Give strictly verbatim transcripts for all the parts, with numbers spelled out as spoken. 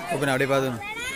Open out padu.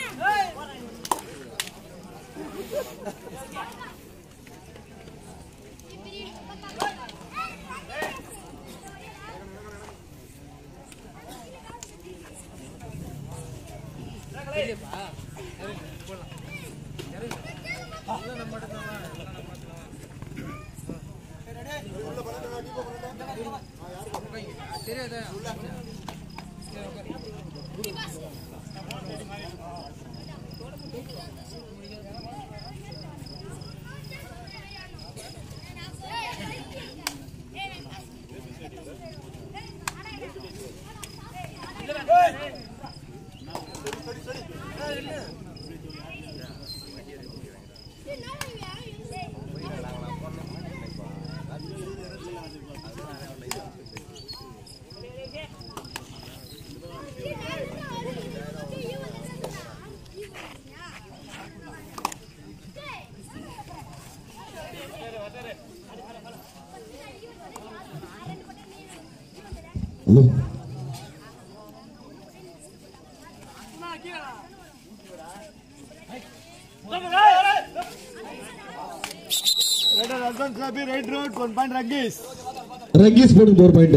Right road, one point Raggis. Raggis putting four point.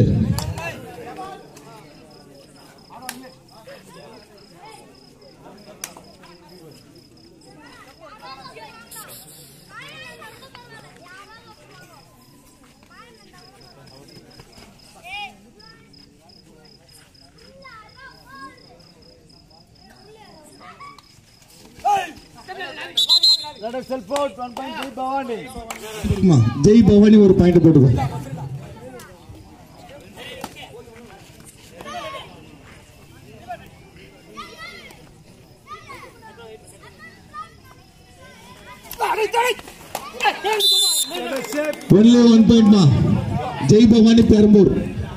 Let us self out one point three Bhavani. Jai Bhavani ஒரு point போடுங்க. Only one point ma. Jai Bhavani Perambur.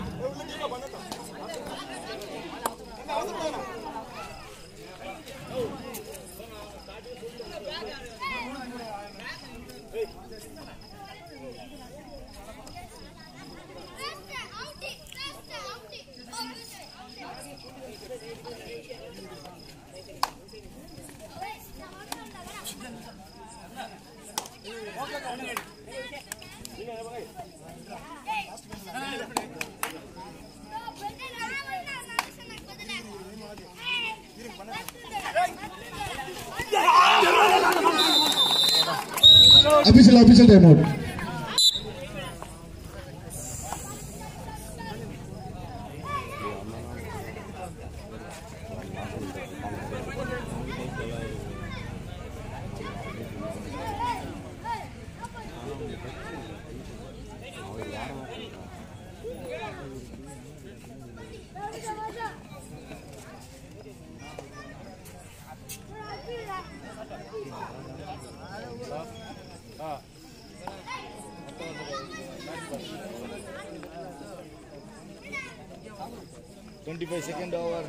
Official, official timeout. twenty-five second over.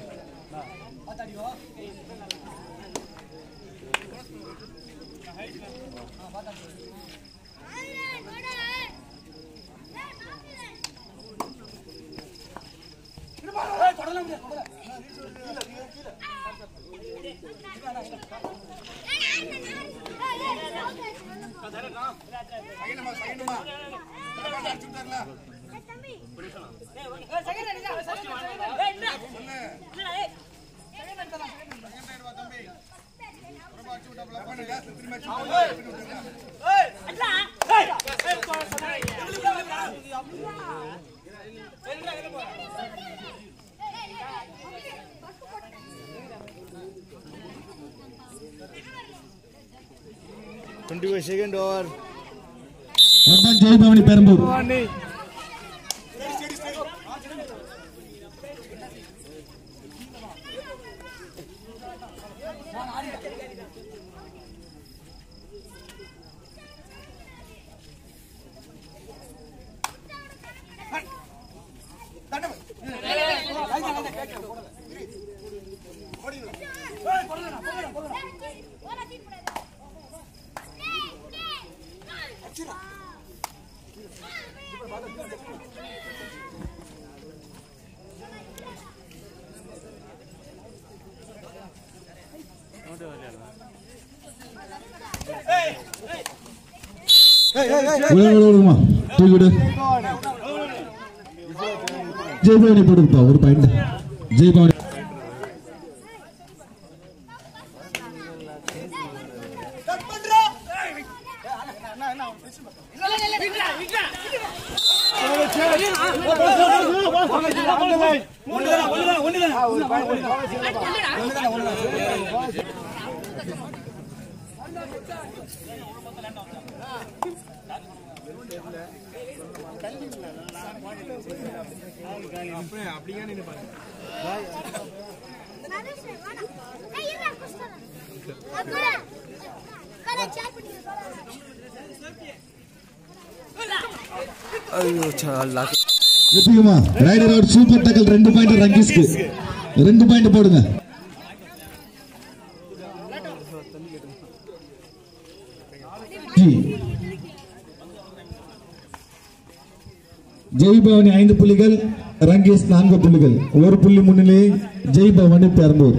twenty-five second over. One Jai Bhavani Perambur. விடுமா தூக்கி விடு. ஜெய்பவனி போட்டுப்பா ஒரு point. Jai Bhavani raider out. Super tackle. ரெண்டு point ரங்கீஸ்க்கு. ரெண்டு point போடுங்க. ஜெய்பவனி ஐந்து புள்ளிகள், ரங்கீஸ் நான்கு புள்ளிகள். ஒரு புள்ளி முன்னிலை ஜெய்பவனி பெரம்பூர்.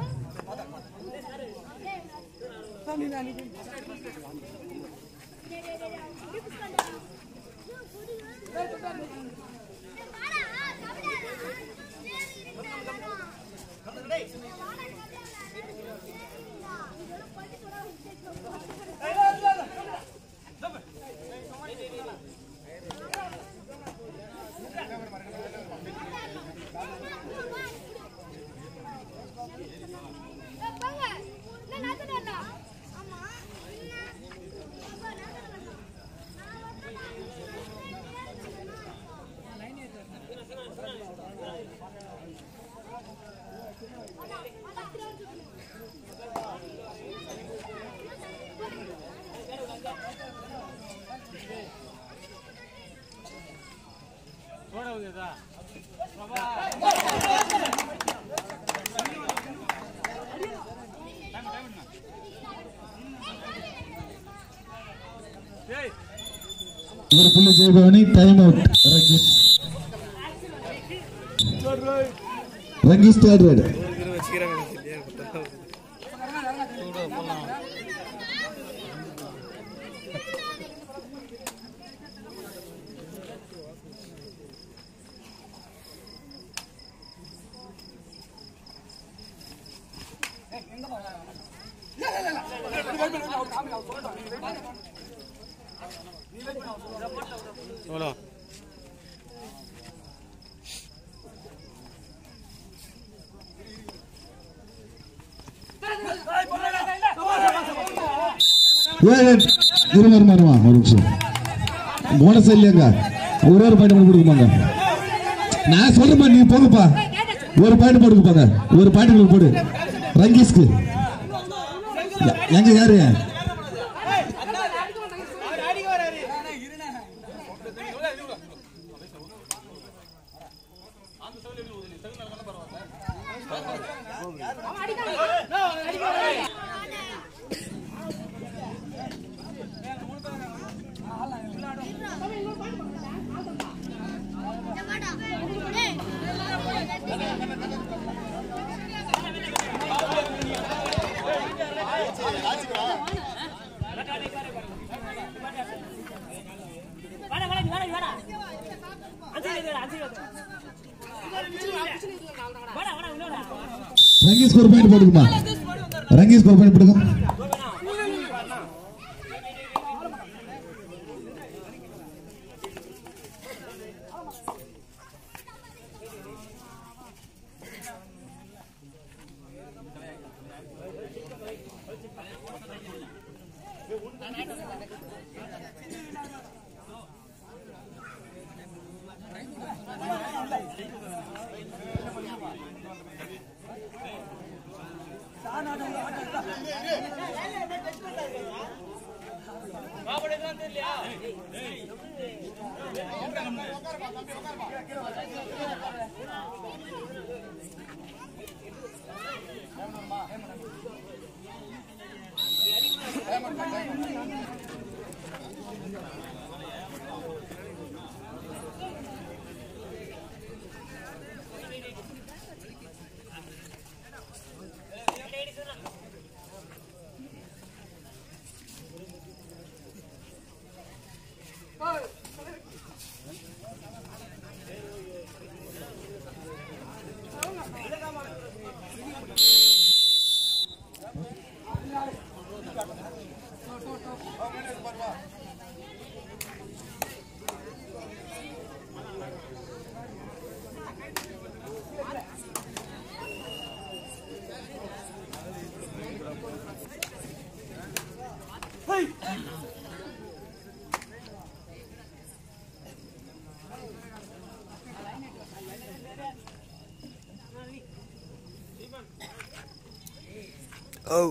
ஒரு புள்ளி Jai Bhavani. Time out. Rangis Rangis third raid. இருமாருமா ஒரு நிமிஷம். போனஸ் இல்லையாங்க. ஒரு ஒரு பாயிண்ட் கொடுக்குமாங்க. நான் சொல்றேன் நீ போடுப்பா. ஒரு பாயிண்ட் போடுப்பாங்க. ஒரு பாயிண்ட் போடு ரங்கீஸ்க்கு. எங்க யாரு ரங்கீஸ் ஒரு பாயிண்ட் போடுமா. ரங்கீஸ் ஒரு பாயிண்ட் போடுங்க. Oh.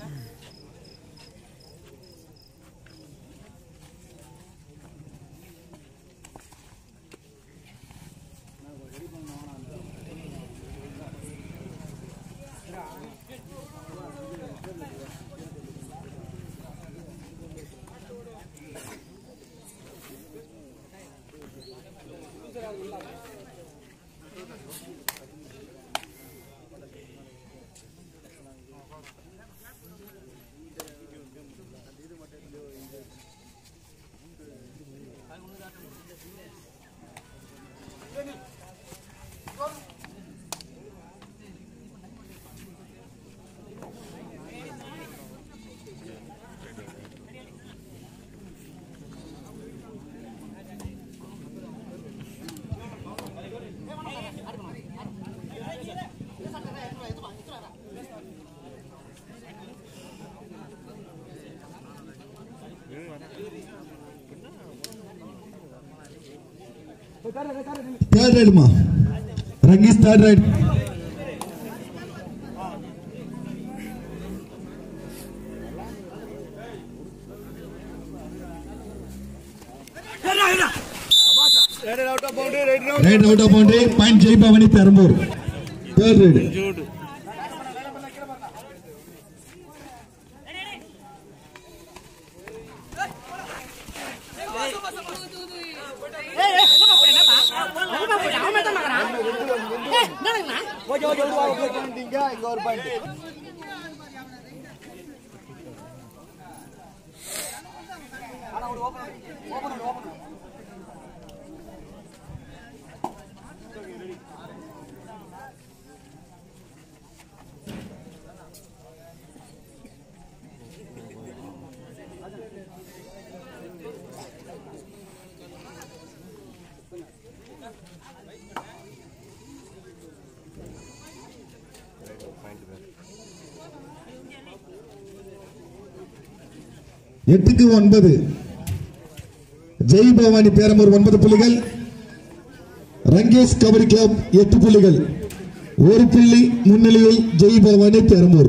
Third ride ma. Rangis third ride. Right out of boundary, right now. Right out of boundary. Point Jai Bhavani Perambur. Third ride. எட்டுக்கு ஒன்பது ஜெய் பவானி பேரம்பூர் ஒன்பது புள்ளிகள், ரங்கேஷ் கபடி கிளப் எட்டு புள்ளிகள், ஒரு புள்ளி முன்னிலையில் ஜெய் பவானி பேரம்பூர்.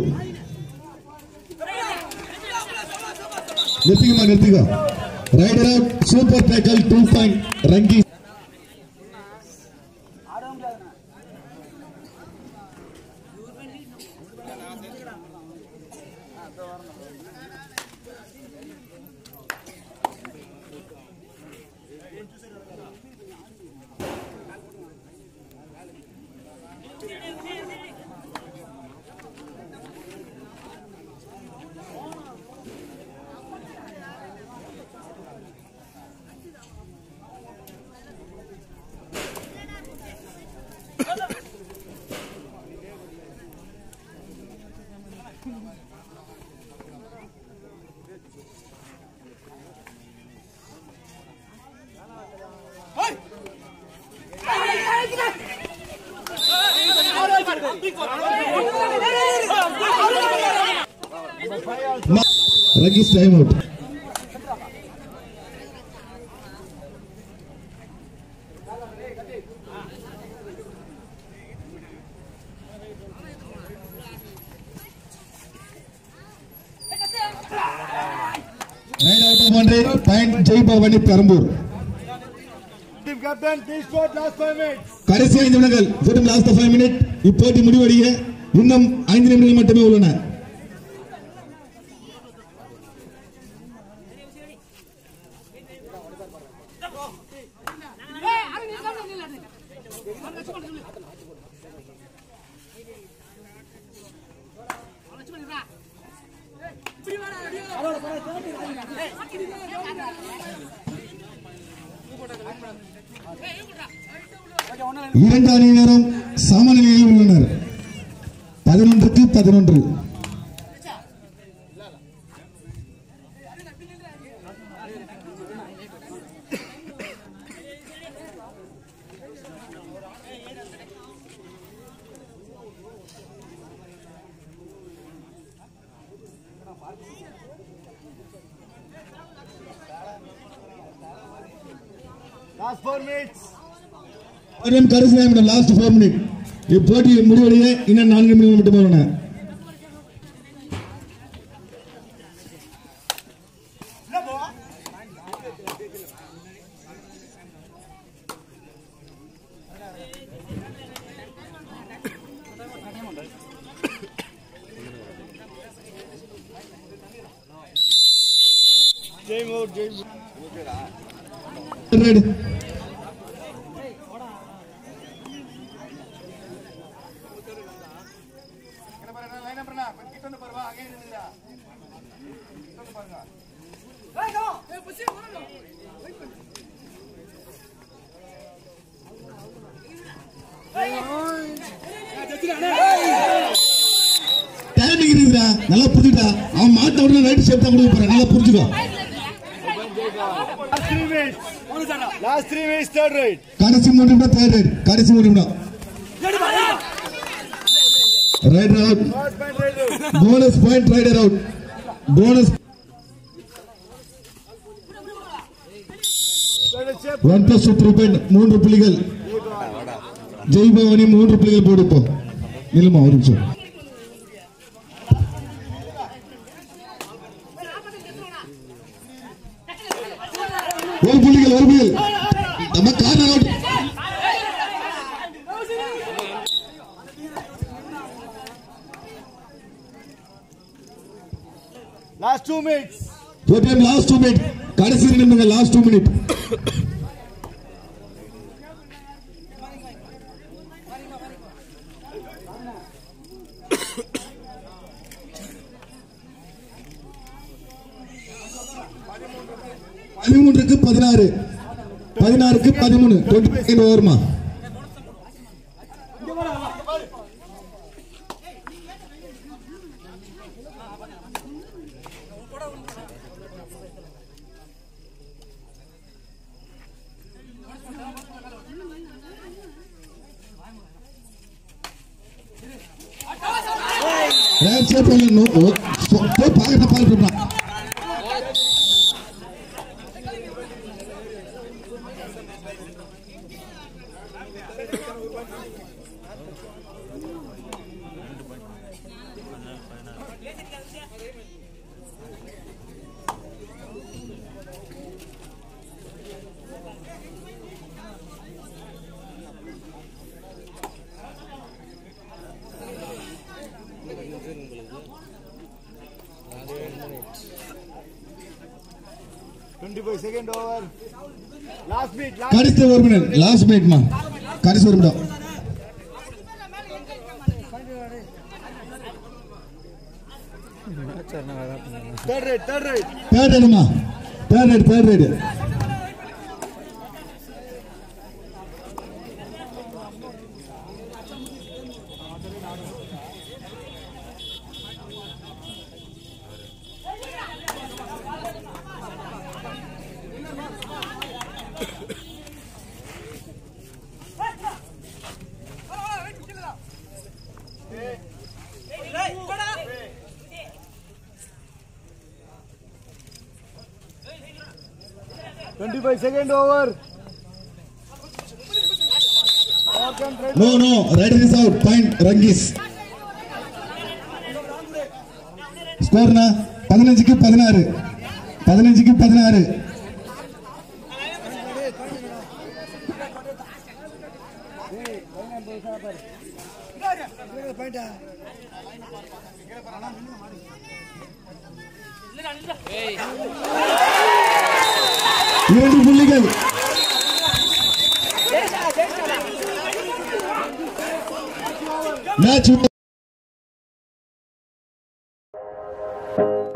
நிறுத்திக்கமா நிறுத்திக்கோ. Raider out super tackle two point Rangesh. Rangis time out. Right out of boundary, point Jai Bhavani Perambur. Team captain, please score last five minutes. கடைசி ஐந்து நிமிடங்கள். வெறும் லாஸ்ட் ஃபைவ் மினிட். இப்போட்டி முடிவடைய இன்னும் ஐந்து நிமிடங்கள் மட்டுமே உள்ளன. இரண்டு அணியினரும் சமநிலையில் உள்ளனர். பதினொன்றுக்கு பதினொன்று. Last four minutes. கடைசி நிமிடம் லாஸ்ட் ஃபோர் மினிட். இப்போட்டி முடிவடைய இன்னும் நான்கு நிமிடங்கள் மட்டுமே உள்ளன. Red. Timing இருக்குடா நல்லா புரிஞ்சுடா அவன் மாட்ட உடனே ரைட் ஷேப் தான் கொடுக்க போறான் நல்லா புரிஞ்சுக்கோ last three minutes third right கடைசி மூணு நிமிடம் third right கடைசி மூணு நிமிடம் raider out bonus point raider out bonus one plus two three point மூன்று புள்ளிகள் ஜெய்பவனி மூன்று புள்ளிகள் போடுப்போ நிலுமா ஒரு நிமிஷம் ஒரு புள்ளிகள் ஒரு புள்ளிகள் நம்ம corner out last two minutes ஒரு டைம் லாஸ்ட் two minutes கடைசி நிமிடங்கள் லாஸ்ட் two minutes பதிமூன்றுக்கு பதினாறு பதினாறுக்கு பதிமூணு டுவெண்ட்டி ஓவர்மா போய் பாக்கட்ட பாருப்பா twenty-five second over last beat last கடைசி ஒரு மினிட் லாஸ்ட் மினிட் மா கடைசி ஒரு minute third right third right third right மா third right third right twenty-five second over no no rider is out point Rangis score na பதினைந்து க்கு பதினாறு பதினைந்து க்கு பதினாறு இரண்டு புள்ளிகள் மேட்ச்